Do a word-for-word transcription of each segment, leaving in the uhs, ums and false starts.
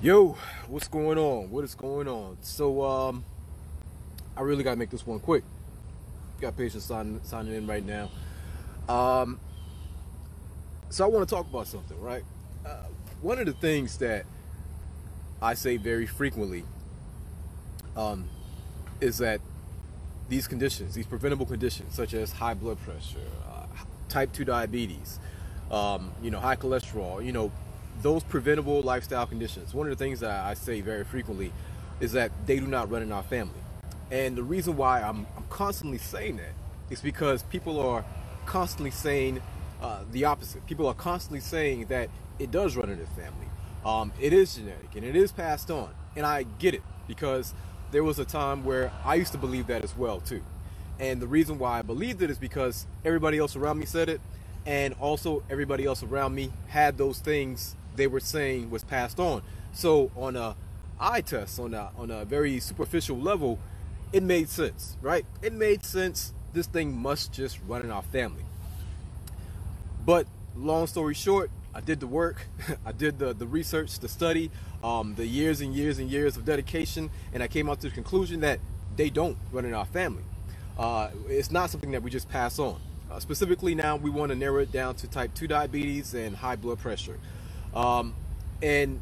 Yo, what's going on? What is going on? So, um, I really gotta make this one quick. Got patients signing, signing in right now. Um, so I want to talk about something, right? Uh, one of the things that I say very frequently um, is that these conditions, these preventable conditions, such as high blood pressure, uh, type two diabetes, um, you know, high cholesterol, you know, those preventable lifestyle conditions, one of the things that I say very frequently is that they do not run in our family. And the reason why I'm, I'm constantly saying that is because people are constantly saying uh, the opposite. People are constantly saying that it does run in the family. Um, it is genetic and it is passed on. And I get it, because there was a time where I used to believe that as well too. And the reason why I believed it is because everybody else around me said it, and also everybody else around me had those things they were saying was passed on. So on a eye test, on a, on a very superficial level, it made sense, right? It made sense. This thing must just run in our family. But long story short, I did the work, I did the, the research, the study, um, the years and years and years of dedication, and I came out to the conclusion that they don't run in our family. Uh, it's not something that we just pass on. Uh, specifically now, we want to narrow it down to type two diabetes and high blood pressure. Um, and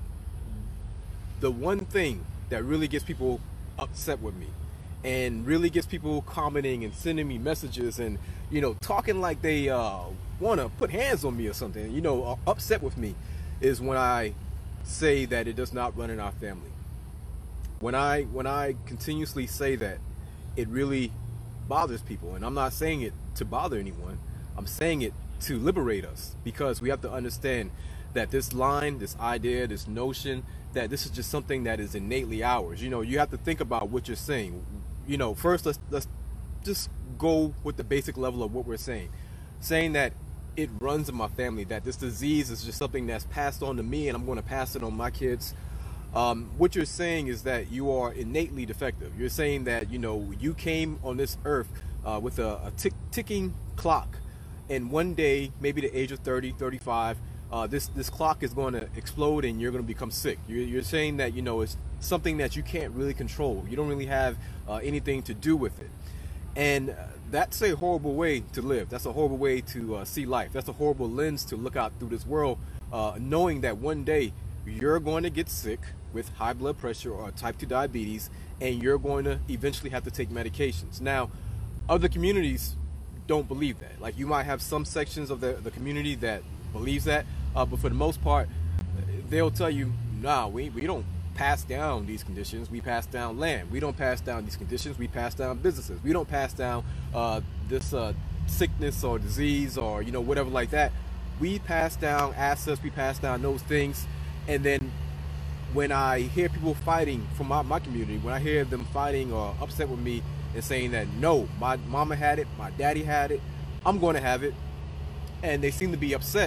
the one thing that really gets people upset with me and really gets people commenting and sending me messages and, you know, talking like they uh, want to put hands on me or something, you know, uh, upset with me, is when I say that it does not run in our family. When I, when I continuously say that, it really bothers people. And I'm not saying it to bother anyone. I'm saying it to liberate us, because we have to understand that this line, this idea, this notion, that this is just something that is innately ours. You know, you have to think about what you're saying. You know, first let's let's just go with the basic level of what we're saying. Saying that it runs in my family, that this disease is just something that's passed on to me and I'm going to pass it on my kids. Um, what you're saying is that you are innately defective. You're saying that, you know, you came on this earth uh, with a, a tick, ticking clock, and one day, maybe the age of thirty, thirty-five, uh, this this clock is going to explode and you're going to become sick. You're, you're saying that, you know, it's something that you can't really control. You don't really have uh, anything to do with it. And that's a horrible way to live. That's a horrible way to uh, see life. That's a horrible lens to look out through this world, uh, knowing that one day you're going to get sick with high blood pressure or type two diabetes, and you're going to eventually have to take medications. Now, other communities don't believe that. Like, you might have some sections of the, the community that believes that, uh, but for the most part, they'll tell you, nah, we, we don't pass down these conditions. We pass down land. We don't pass down these conditions. We pass down businesses. We don't pass down uh, this uh, sickness or disease or, you know, whatever like that. We pass down assets. We pass down those things. And then when I hear people fighting from my, my community, when I hear them fighting or upset with me and saying that, no, my mama had it, my daddy had it, I'm going to have it, and they seem to be upset,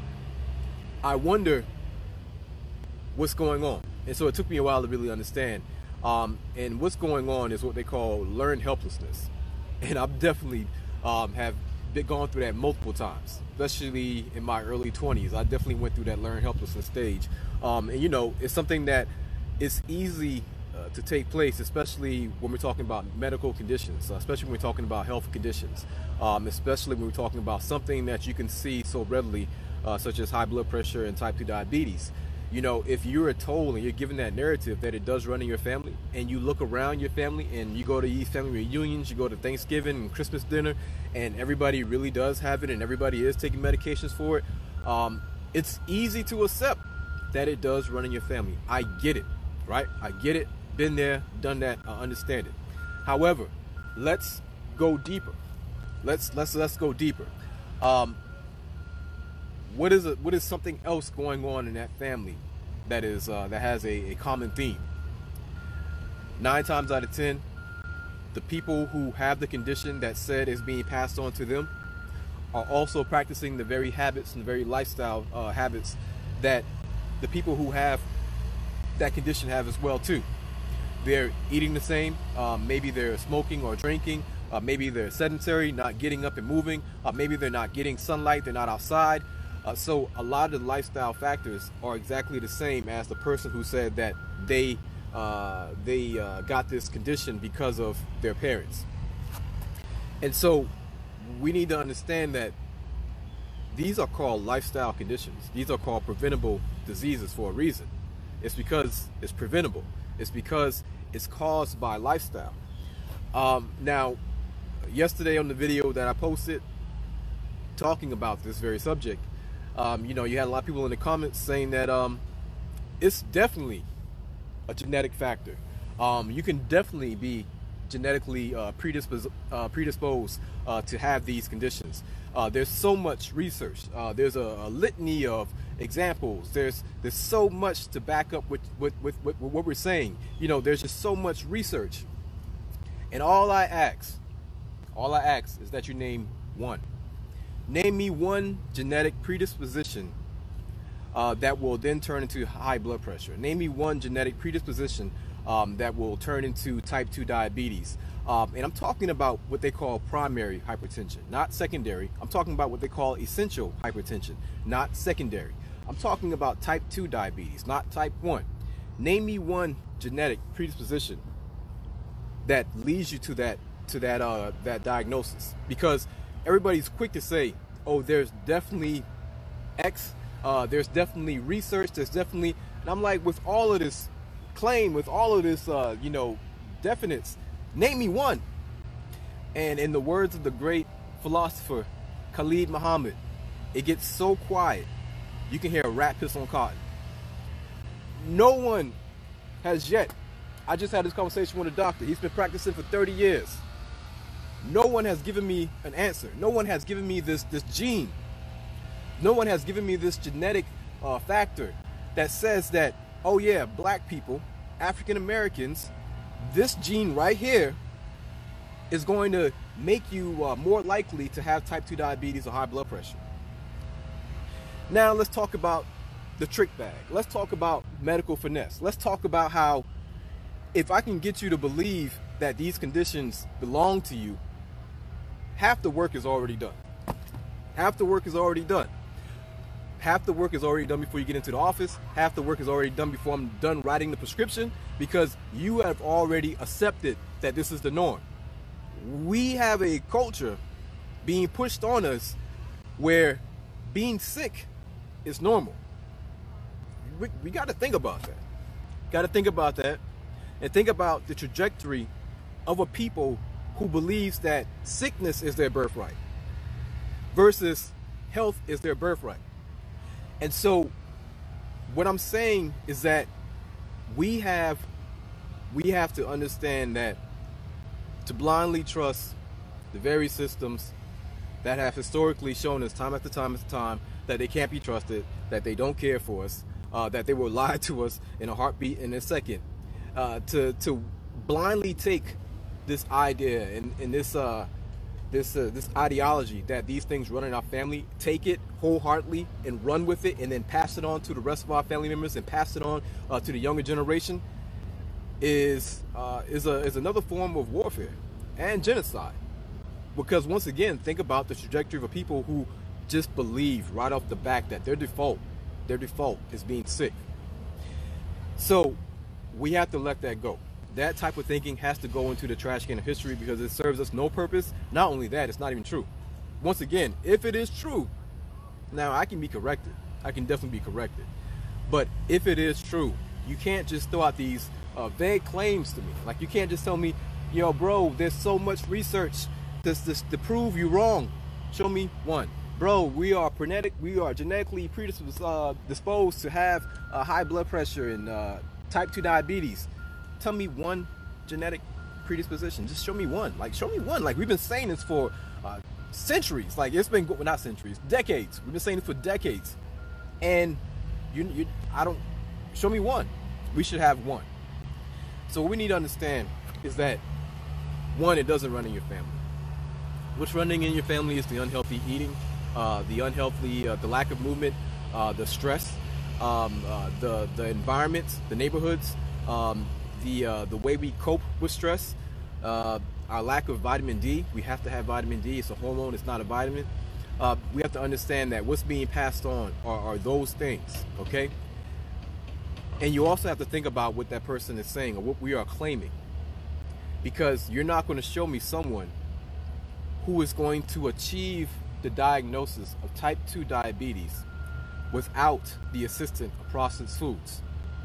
I wonder what's going on. And so it took me a while to really understand. Um, and what's going on is what they call learned helplessness. And I've definitely um, have been gone through that multiple times, especially in my early twenties. I definitely went through that learned helplessness stage. Um, and, you know, it's something that is easy uh, to take place, especially when we're talking about medical conditions, uh, especially when we're talking about health conditions, um, especially when we're talking about something that you can see so readily, uh, such as high blood pressure and type two diabetes. You know, if you're told and you're given that narrative that it does run in your family, and you look around your family and you go to these family reunions, you go to Thanksgiving and Christmas dinner, and everybody really does have it and everybody is taking medications for it, um, it's easy to accept that it does run in your family. I get it, right? I get it, been there, done that, I understand it. However, let's go deeper. Let's let's let's go deeper. Um, What is a, what is something else going on in that family that is uh, that has a, a common theme? Nine times out of ten, the people who have the condition that said is being passed on to them are also practicing the very habits and the very lifestyle uh, habits that the people who have that condition have as well too. They're eating the same. Um, maybe they're smoking or drinking. Uh, maybe they're sedentary, not getting up and moving. Uh, maybe they're not getting sunlight. They're not outside. Uh, so a lot of the lifestyle factors are exactly the same as the person who said that they uh, they uh, got this condition because of their parents. And so we need to understand that these are called lifestyle conditions. These are called preventable diseases for a reason. It's because it's preventable. It's because it's caused by lifestyle. Um, now, yesterday on the video that I posted talking about this very subject, um, you know, you had a lot of people in the comments saying that um, it's definitely a genetic factor. Um, you can definitely be genetically uh, predisposed, uh, predisposed uh, to have these conditions. Uh, there's so much research. Uh, there's a, a litany of examples. There's there's so much to back up with, with, with, with what we're saying. You know, there's just so much research. And all I ask, all I ask is that you name one. Name me one genetic predisposition uh, that will then turn into high blood pressure. Name me one genetic predisposition um, that will turn into type two diabetes. Um, and I'm talking about what they call primary hypertension, not secondary. I'm talking about what they call essential hypertension, not secondary. I'm talking about type two diabetes, not type one. Name me one genetic predisposition that leads you to that to that uh, that diagnosis. Because everybody's quick to say, "Oh, there's definitely X. Uh, there's definitely research. There's definitely," and I'm like, with all of this claim, with all of this, uh, you know, definites, name me one. And in the words of the great philosopher Khalid Muhammad, it gets so quiet you can hear a rat piss on cotton. No one has yet. I just had this conversation with a doctor. He's been practicing for thirty years. No one has given me an answer. No one has given me this this gene. No one has given me this genetic uh, factor that says that, oh yeah, black people, African Americans, this gene right here is going to make you uh, more likely to have type two diabetes or high blood pressure. Now let's talk about the trick bag. Let's talk about medical finesse. Let's talk about how if I can get you to believe that these conditions belong to you, half the work is already done. Half the work is already done. Half the work is already done before you get into the office. Half the work is already done before I'm done writing the prescription, because you have already accepted that this is the norm. We have a culture being pushed on us where being sick is normal. We, we got to think about that. Got to think about that. And think about the trajectory of a people who believes that sickness is their birthright versus health is their birthright. And so what I'm saying is that we have we have to understand that to blindly trust the very systems that have historically shown us time after time after time that they can't be trusted, that they don't care for us, uh, that they will lie to us in a heartbeat in a second. Uh, to to blindly take this idea and, and this uh, this uh, this ideology that these things run in our family, take it wholeheartedly and run with it, and then pass it on to the rest of our family members and pass it on uh, to the younger generation, is uh, is a is another form of warfare and genocide. Because once again, think about the trajectory of people who just believe right off the back that their default their default is being sick. So we have to let that go. That type of thinking has to go into the trash can of history because it serves us no purpose. Not only that, it's not even true. Once again, if it is true, now I can be corrected. I can definitely be corrected. But if it is true, you can't just throw out these uh, vague claims to me. Like, you can't just tell me, yo, bro, there's so much research to, to, to prove you wrong. Show me one. Bro, we are genetic, we are genetically predisposed uh, disposed to have uh, high blood pressure and uh, type two diabetes. Tell me one genetic predisposition. Just show me one. Like, show me one. Like, we've been saying this for uh, centuries. Like, it's been, well, not centuries, decades. We've been saying this for decades. And you, you, I don't, show me one. We should have one. So what we need to understand is that, one, it doesn't run in your family. What's running in your family is the unhealthy eating, uh, the unhealthy, uh, the lack of movement, uh, the stress, um, uh, the the environment, the neighborhoods, um, the uh, the way we cope with stress, uh, our lack of vitamin D. We have to have vitamin D. It's a hormone. It's not a vitamin. Uh, we have to understand that what's being passed on are, are those things, okay? And you also have to think about what that person is saying or what we are claiming. Because you're not going to show me someone who is going to achieve the diagnosis of type two diabetes without the assistance of processed foods.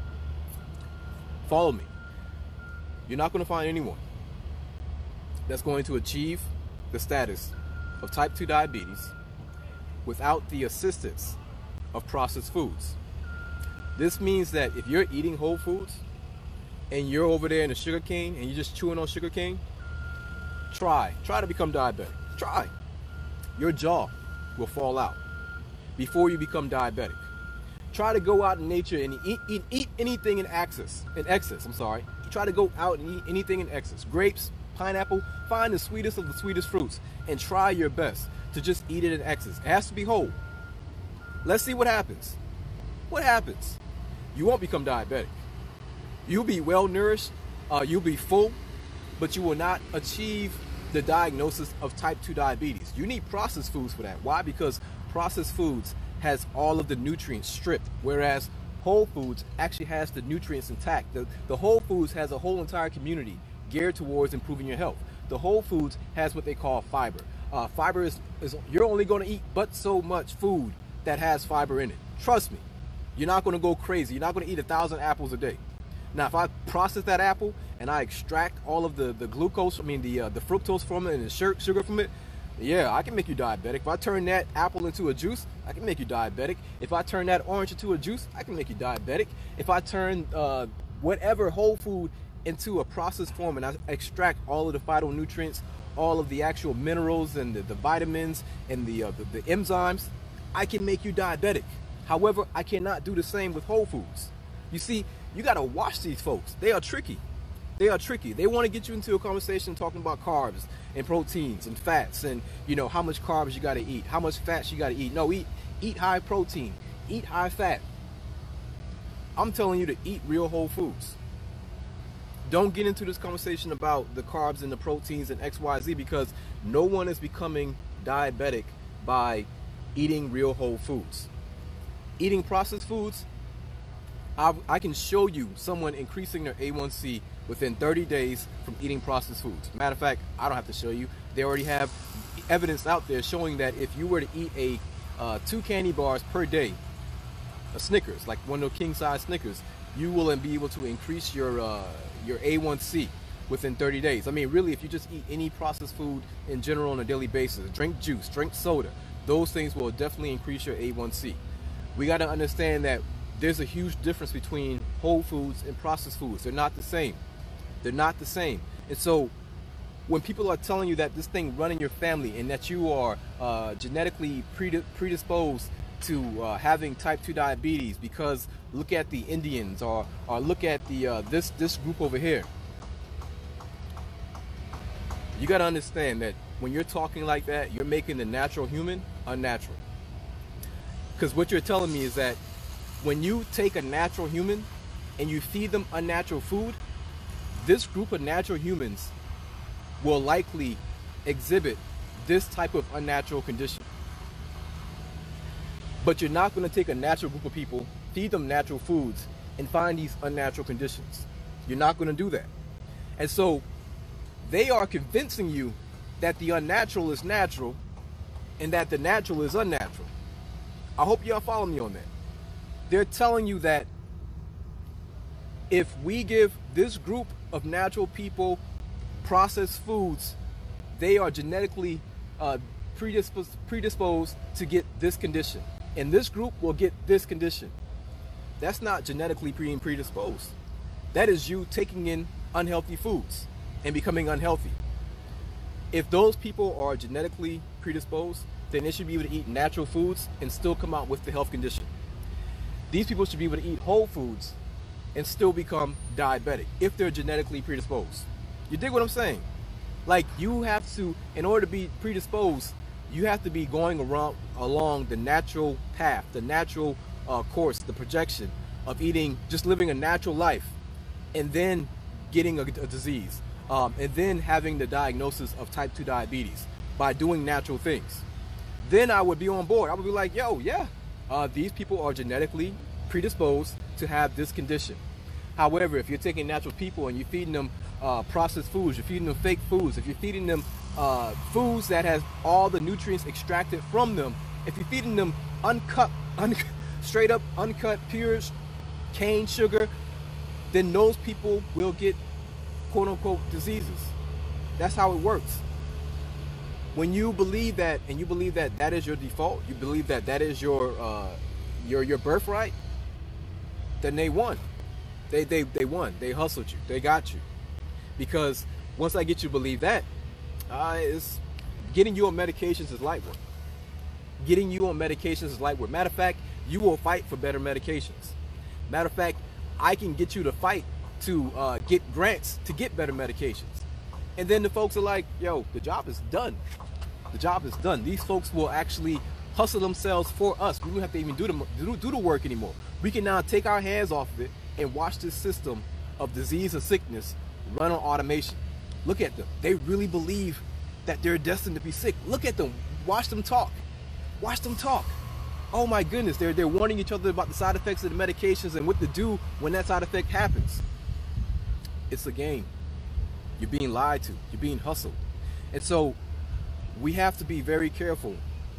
Follow me. You're not going to find anyone that's going to achieve the status of type two diabetes without the assistance of processed foods. This means that if you're eating whole foods and you're over there in the sugar cane and you're just chewing on sugar cane, try, try to become diabetic. Try. Your jaw will fall out before you become diabetic. Try to go out in nature and eat, eat, eat anything in excess, in excess, I'm sorry. Try to go out and eat anything in excess. Grapes, pineapple, find the sweetest of the sweetest fruits and try your best to just eat it in excess. It has to be whole. Let's see what happens. What happens? You won't become diabetic. You'll be well nourished, uh, you'll be full, but you will not achieve the diagnosis of type two diabetes. You need processed foods for that. Why? Because processed foods has all of the nutrients stripped, whereas whole foods actually has the nutrients intact. The, the whole foods has a whole entire community geared towards improving your health. The whole foods has what they call fiber. Uh, fiber is, is, you're only going to eat but so much food that has fiber in it. Trust me, you're not going to go crazy. You're not going to eat a thousand apples a day. Now, if I process that apple and I extract all of the, the glucose, I mean the uh, the fructose from it and the sugar from it, yeah, I can make you diabetic. If I turn that apple into a juice, I can make you diabetic. If I turn that orange into a juice, I can make you diabetic. If I turn uh, whatever whole food into a processed form and I extract all of the phytonutrients, all of the actual minerals and the, the vitamins and the, uh, the, the enzymes, I can make you diabetic. However, I cannot do the same with whole foods. You see, you got to watch these folks. They are tricky. They are tricky. They want to get you into a conversation talking about carbs and proteins and fats and, you know, how much carbs you got to eat, how much fats you got to eat. No, eat, eat high protein, eat high fat. I'm telling you to eat real whole foods. Don't get into this conversation about the carbs and the proteins and X Y Z because no one is becoming diabetic by eating real whole foods. Eating processed foods, I, I can show you someone increasing their A one C within thirty days from eating processed foods. Matter of fact, I don't have to show you. They already have evidence out there showing that if you were to eat a uh, two candy bars per day, a Snickers, like one of those king-size Snickers, you will be able to increase your uh, your A one C within thirty days. I mean, really, if you just eat any processed food in general on a daily basis, drink juice, drink soda, those things will definitely increase your A one C. We got to understand that there's a huge difference between whole foods and processed foods. They're not the same. They're not the same. And so when people are telling you that this thing run in your family and that you are uh, genetically predisposed to uh, having type two diabetes because look at the Indians or, or look at the uh, this, this group over here. You got to understand that when you're talking like that, you're making the natural human unnatural. Because what you're telling me is that when you take a natural human and you feed them unnatural food, this group of natural humans will likely exhibit this type of unnatural condition. But you're not going to take a natural group of people, feed them natural foods, and find these unnatural conditions. You're not going to do that. And so they are convincing you that the unnatural is natural and that the natural is unnatural. I hope y'all follow me on that. They're telling you that if we give this group of natural people processed foods, they are genetically uh, predisposed, predisposed to get this condition. And this group will get this condition. That's not genetically being predisposed. That is you taking in unhealthy foods and becoming unhealthy. If those people are genetically predisposed, then they should be able to eat natural foods and still come out with the health condition. These people should be able to eat whole foods and still become diabetic if they're genetically predisposed. You dig what I'm saying? Like, you have to, in order to be predisposed, you have to be going around along the natural path, the natural uh, course, the projection of eating, just living a natural life, and then getting a, a disease, um, and then having the diagnosis of type two diabetes by doing natural things. then I would be on board. I would be like, yo, yeah, uh, these people are genetically predisposed to have this condition. However, if you're taking natural people and you're feeding them uh, processed foods, you're feeding them fake foods, if you're feeding them uh, foods that has all the nutrients extracted from them, if you're feeding them uncut, un straight up uncut, pure cane sugar, then those people will get quote unquote diseases. That's how it works. When you believe that, and you believe that that is your default, you believe that that is your uh, your your birthright, then they won. They, they, they won. They hustled you. They got you. Because once I get you to believe that, uh, it's, getting you on medications is light work. Getting you on medications is light work. Matter of fact, you will fight for better medications. Matter of fact, I can get you to fight to uh, get grants to get better medications. And then the folks are like, yo, the job is done. The job is done. These folks will actually hustle themselves for us. We don't have to even do the, do, do the work anymore. We can now take our hands off of it and watch this system of disease and sickness run on automation. Look at them. They really believe that they're destined to be sick. Look at them. Watch them talk. Watch them talk. Oh my goodness. They're, they're warning each other about the side effects of the medications and what to do when that side effect happens. It's a game. You're being lied to. You're being hustled. And so we have to be very careful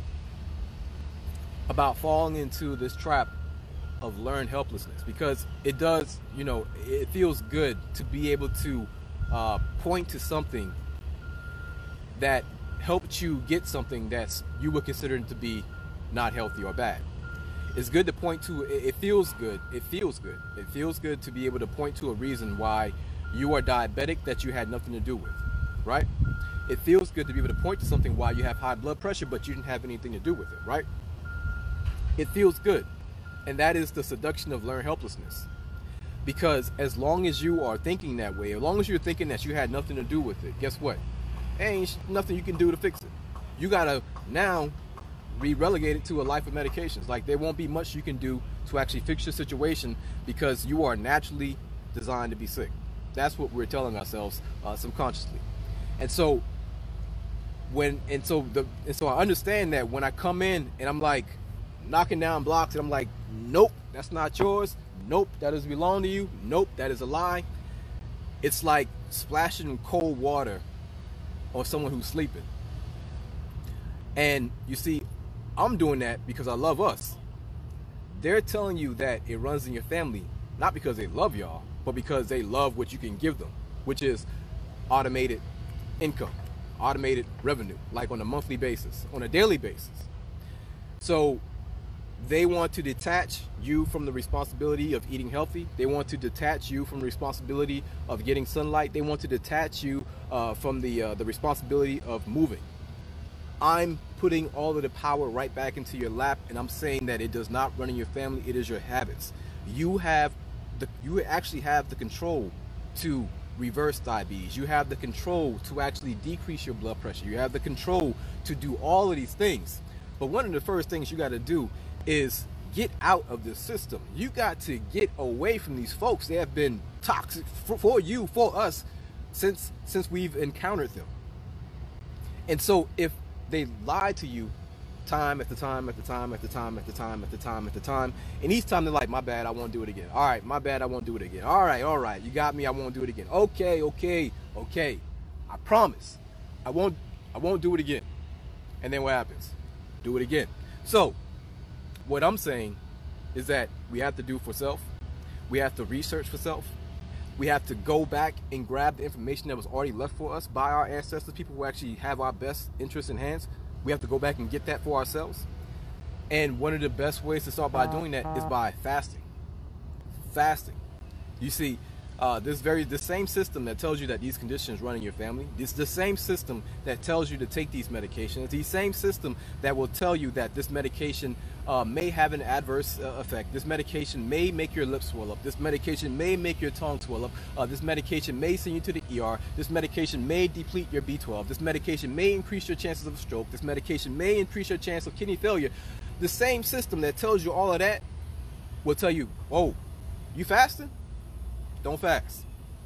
about falling into this trap of learned helplessness, because it does, you know, it feels good to be able to uh, point to something that helped you get something that's you would consider to be not healthy or bad. It's good to point to, it feels good, it feels good. It feels good to be able to point to a reason why you are diabetic that you had nothing to do with, right? It feels good to be able to point to something why you have high blood pressure but you didn't have anything to do with it, right? It feels good. And that is the seduction of learned helplessness. Because as long as you are thinking that way, as long as you're thinking that you had nothing to do with it, guess what? There ain't nothing you can do to fix it. You gotta now be relegated to a life of medications. Like, there won't be much you can do to actually fix your situation because you are naturally designed to be sick. That's what we're telling ourselves uh, subconsciously. And so when and so the and so I understand that when I come in and I'm like knocking down blocks and I'm like, nope, that's not yours. Nope, that doesn't belong to you. Nope, that is a lie. It's like splashing cold water on someone who's sleeping. And you see, I'm doing that because I love us. They're telling you that it runs in your family, not because they love y'all, but because they love what you can give them, which is automated income, automated revenue, like on a monthly basis, on a daily basis. So they want to detach you from the responsibility of eating healthy. They want to detach you from the responsibility of getting sunlight. They want to detach you uh, from the, uh, the responsibility of moving. I'm putting all of the power right back into your lap, and I'm saying that it does not run in your family. It is your habits. You have the, you actually have the control to reverse diabetes. You have the control to actually decrease your blood pressure. You have the control to do all of these things. But one of the first things you got to do is get out of the system. You got to get away from these folks. They have been toxic for, for you, for us, since since we've encountered them. And so if they lie to you time after time after time after time after time after time after time, and each time they're like, my bad, I won't do it again. All right, my bad, I won't do it again. All right, all right, you got me, I won't do it again. Okay, okay, okay. I promise, I won't, I won't do it again. And then what happens? Do it again. So what I'm saying is that we have to do for self. We have to research for self. We have to go back and grab the information that was already left for us by our ancestors, people who actually have our best interests in hands. We have to go back and get that for ourselves. And one of the best ways to start by doing that is by fasting. Fasting. You see, uh, this very the same system that tells you that these conditions run in your family. It's the same system that tells you to take these medications. The same system that will tell you that this medication uh, may have an adverse uh, effect. This medication may make your lips swell up. This medication may make your tongue swell up. Uh, this medication may send you to the E R. This medication may deplete your B twelve. This medication may increase your chances of a stroke. This medication may increase your chance of kidney failure. The same system that tells you all of that will tell you, oh, you fasting? Don't fast.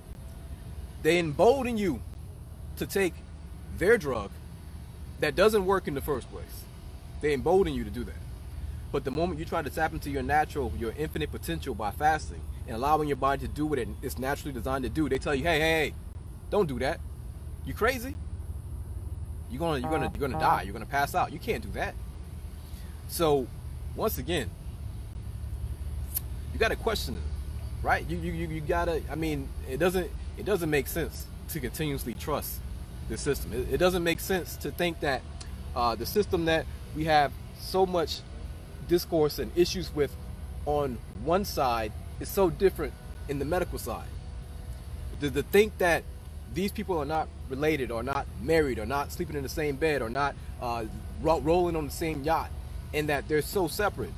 They embolden you to take their drug that doesn't work in the first place. They embolden you to do that. But the moment you try to tap into your natural, your infinite potential by fasting and allowing your body to do what it's naturally designed to do, they tell you, hey, hey, hey, don't do that. You crazy? You're gonna, you're gonna, you're gonna die. You're gonna pass out. You can't do that. So, once again, you gotta question it, right? You, you, you, you gotta. I mean, it doesn't, it doesn't make sense to continuously trust the system. It, it doesn't make sense to think that uh, the system that we have so much discourse and issues with on one side is so different in the medical side. To, to think that these people are not related, or not married, or not sleeping in the same bed, or not uh, ro rolling on the same yacht, and that they're so separate,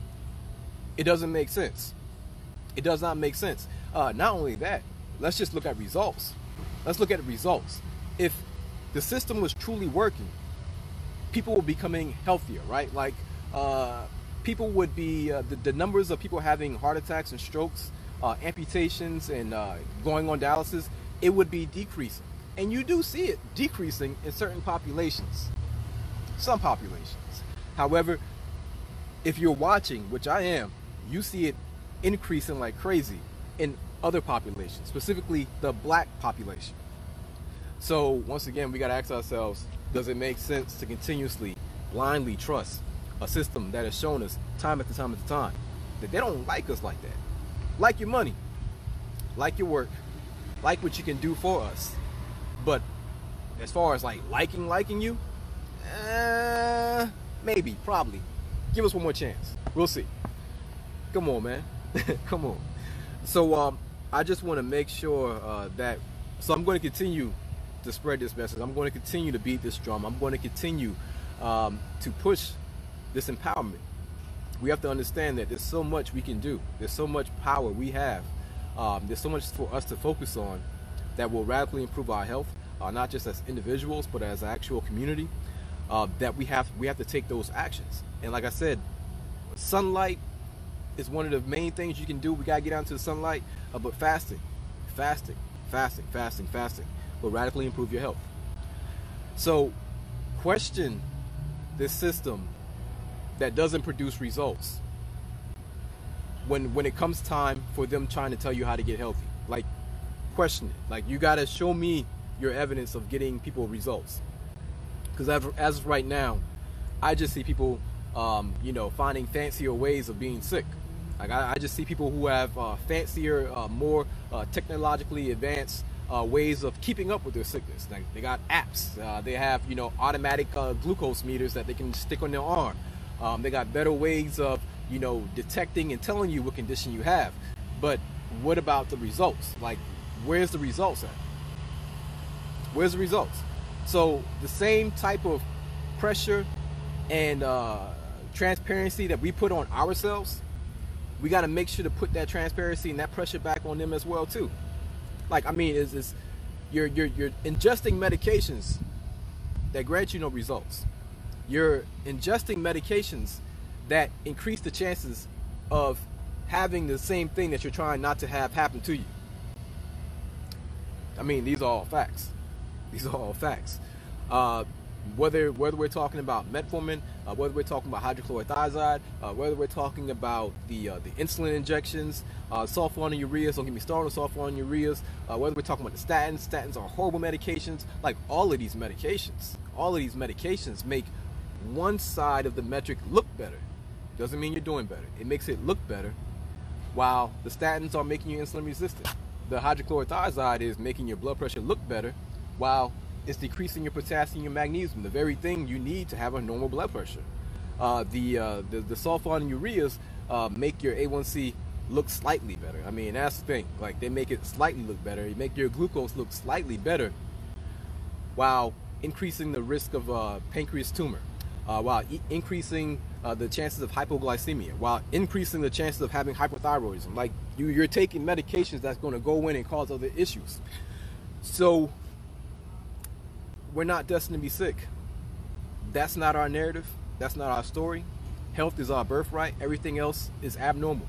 it doesn't make sense. It does not make sense. Uh, not only that, let's just look at results. Let's look at the results. If the system was truly working, people were becoming healthier, right? Like uh, people would be, uh, the, the numbers of people having heart attacks and strokes, uh, amputations, and uh, going on dialysis, it would be decreasing. And you do see it decreasing in certain populations, some populations. However, if you're watching, which I am, you see it increasing like crazy in other populations, specifically the black population. So once again, we got to ask ourselves, does it make sense to continuously blindly trust a system that has shown us time after time after time that they don't like us like that? Like your money, like your work, like what you can do for us. But as far as like liking liking you, uh, maybe, probably. Give us one more chance. We'll see. Come on, man. Come on. So um, I just want to make sure uh, that, so I'm going to continue to spread this message. I'm going to continue to beat this drum. I'm going to continue um, to push this empowerment. We have to understand that there's so much we can do. There's so much power we have. Um, there's so much for us to focus on that will radically improve our health, uh, not just as individuals, but as an actual community. Uh, that we have we have to take those actions. And like I said, sunlight is one of the main things you can do. We gotta get out into the sunlight. Uh, but fasting, fasting, fasting, fasting, fasting will radically improve your health. So question this system that doesn't produce results when when it comes time for them trying to tell you how to get healthy. Like, question it. Like, you gotta show me your evidence of getting people results. Because as of right now, I just see people, um, you know, finding fancier ways of being sick. Like I, I just see people who have uh, fancier, uh, more uh, technologically advanced uh, ways of keeping up with their sickness. Like they got apps. Uh, they have, you know, automatic uh, glucose meters that they can stick on their arm. Um, they got better ways of, you know, detecting and telling you what condition you have. But what about the results? Like, where's the results at? Where's the results? So the same type of pressure and uh, transparency that we put on ourselves, we got to make sure to put that transparency and that pressure back on them as well too. Like, I mean, is is you're you're you're ingesting medications that grant you no results. You're ingesting medications that increase the chances of having the same thing that you're trying not to have happen to you. I mean, these are all facts. These are all facts. Uh, whether whether we're talking about metformin, uh, whether we're talking about hydrochlorothiazide, uh, whether we're talking about the uh, the insulin injections, uh, sulfonylureas, don't get me started on sulfonylureas, uh, whether we're talking about the statins, statins are horrible medications. Like, all of these medications, all of these medications make one side of the metric look better. Doesn't mean you're doing better. It makes it look better, while the statins are making you insulin resistant. The hydrochlorothiazide is making your blood pressure look better, while it's decreasing your potassium and magnesium, the very thing you need to have a normal blood pressure. Uh, the, uh, the the sulfonylureas uh, make your A one C look slightly better. I mean, that's the thing. Like, they make it slightly look better. They make your glucose look slightly better, while increasing the risk of uh, pancreas tumor, uh, while e increasing uh, the chances of hypoglycemia, while increasing the chances of having hypothyroidism. Like, you, you're taking medications that's going to go in and cause other issues. So we're not destined to be sick. That's not our narrative. That's not our story. Health is our birthright. Everything else is abnormal.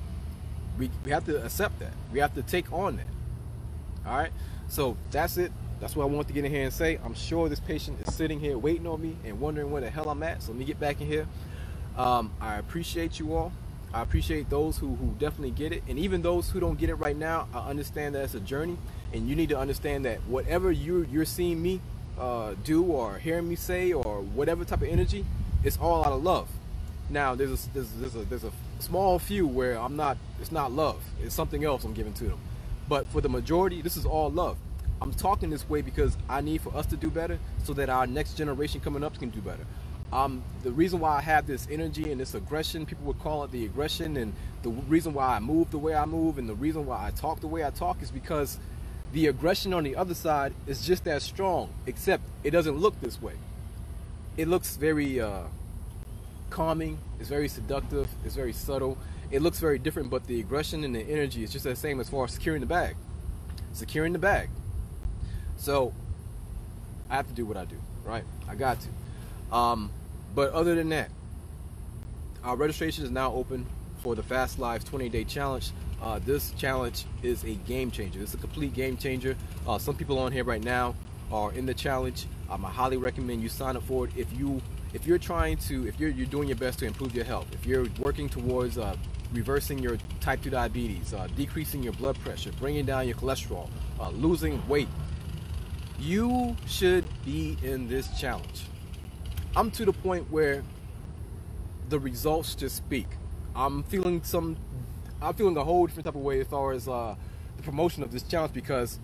We, we have to accept that. We have to take on that. All right. So that's it. That's what I want to get in here and say. I'm sure this patient is sitting here waiting on me and wondering where the hell I'm at. So let me get back in here. Um, I appreciate you all. I appreciate those who, who definitely get it. And even those who don't get it right now, I understand that it's a journey. And you need to understand that whatever you're, you're seeing me uh, do or hearing me say or whatever type of energy, it's all out of love. Now, there's a, there's, there's, a, there's a small few where I'm not, it's not love. It's something else I'm giving to them. But for the majority, this is all love. I'm talking this way because I need for us to do better so that our next generation coming up can do better. Um, the reason why I have this energy and this aggression, people would call it the aggression, and the reason why I move the way I move and the reason why I talk the way I talk is because the aggression on the other side is just as strong, except it doesn't look this way. It looks very uh, calming, it's very seductive, it's very subtle. It looks very different, but the aggression and the energy is just the same as far as securing the bag. Securing the bag. So I have to do what I do, right? I got to. Um, but other than that, our registration is now open for the Fast Lives twenty day challenge. Uh, this challenge is a game changer. It's a complete game changer. Uh, some people on here right now are in the challenge. Um, I highly recommend you sign up for it. If you, if you're trying to, if you're you're doing your best to improve your health, if you're working towards uh, reversing your type two diabetes, uh, decreasing your blood pressure, bringing down your cholesterol, uh, losing weight, you should be in this challenge. I'm to the point where the results just speak. I'm feeling some, I'm feeling a whole different type of way as far as uh, the promotion of this challenge because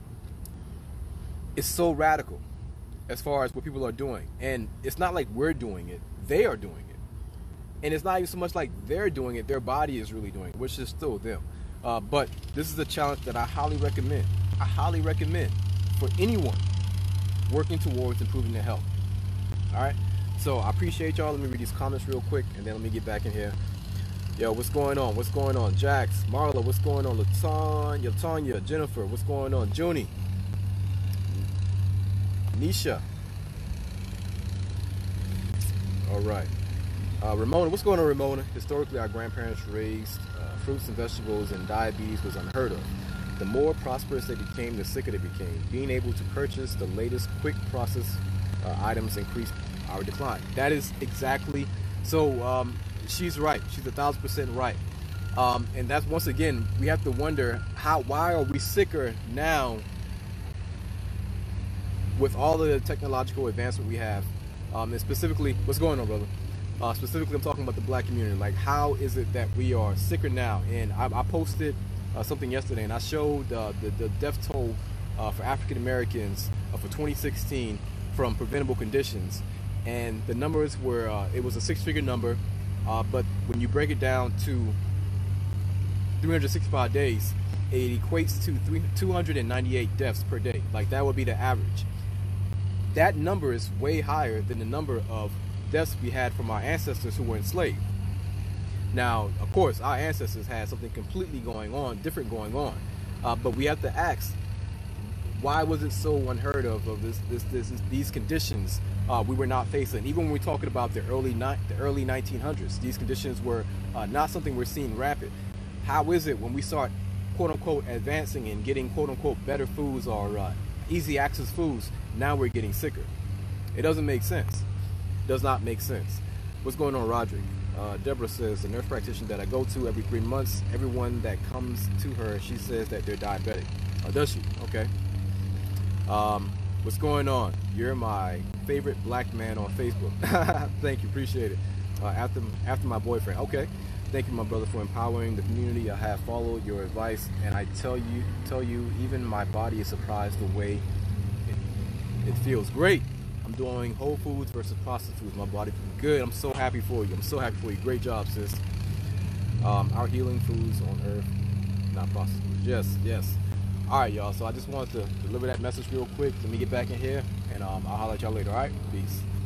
it's so radical as far as what people are doing. And it's not like we're doing it, they are doing it. And it's not even so much like they're doing it, their body is really doing it, which is still them. Uh, but this is a challenge that I highly recommend. I highly recommend for anyone working towards improving their health. All right, so I appreciate y'all. Let me read these comments real quick and then let me get back in here. Yo, what's going on? What's going on? Jax, Marla, what's going on? Latanya, Latanya, Jennifer, what's going on? Junie, Nisha. All right. Uh, Ramona, what's going on, Ramona? Historically, our grandparents raised uh, fruits and vegetables, and diabetes was unheard of. The more prosperous they became, the sicker they became. Being able to purchase the latest quick process uh, items increased our decline. That is exactly, so um, she's right. She's a thousand percent right. Um, and that's, once again, we have to wonder, how, why are we sicker now with all the technological advancement we have? Um, and specifically, what's going on, brother? Uh, specifically, I'm talking about the black community. Like, how is it that we are sicker now? And I, I posted uh, something yesterday, and I showed uh, the, the death toll uh, for African Americans uh, for twenty sixteen from preventable conditions. And the numbers were, uh, it was a six-figure number, uh, but when you break it down to three hundred sixty-five days, it equates to two hundred ninety-eight deaths per day. Like, that would be the average. That number is way higher than the number of deaths we had from our ancestors who were enslaved. Now, of course, our ancestors had something completely going on, different going on. Uh, but we have to ask, why was it so unheard of of this, this, this, this these conditions uh, we were not facing? Even when we're talking about the early ni the early nineteen hundreds, these conditions were uh, not something we're seeing rapid. How is it when we start, quote unquote, advancing and getting, quote unquote, better foods or uh, easy access foods, now we're getting sicker? It doesn't make sense. Does not make sense. What's going on, Roderick? Uh, Deborah says, the nurse practitioner that I go to every three months, everyone that comes to her, she says that they're diabetic. Oh, does she? Okay. Um, what's going on? You're my favorite black man on Facebook. Thank you, appreciate it. Uh, after after my boyfriend. Okay. Thank you, my brother, for empowering the community. I have followed your advice, and I tell you, tell you, even my body is surprised the way it, it feels. Great. I'm doing whole foods versus processed foods. My body feels good. I'm so happy for you. I'm so happy for you. Great job, sis. Um, our healing foods on earth, not processed foods. Yes, yes. All right, y'all. So I just wanted to deliver that message real quick. Let me get back in here, and um, I'll holler at y'all later. All right? Peace.